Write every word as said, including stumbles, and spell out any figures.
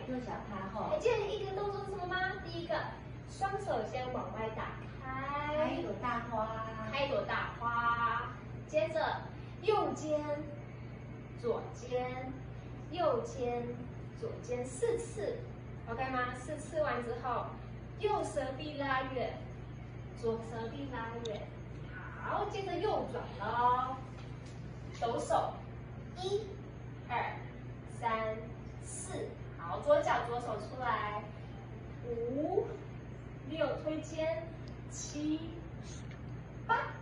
右脚踏后。 还记得一个动作是什么吗？第一个，双手先往外打开， 开一朵大花， 开一朵大花。接着右肩、左肩、右肩、左肩四次 ，OK 吗？四次完之后，右舌臂拉远，左舌臂拉远。好，接着右转喽，抖手，一、二、三、四。好，左脚左手出来，五、六推肩，七、八。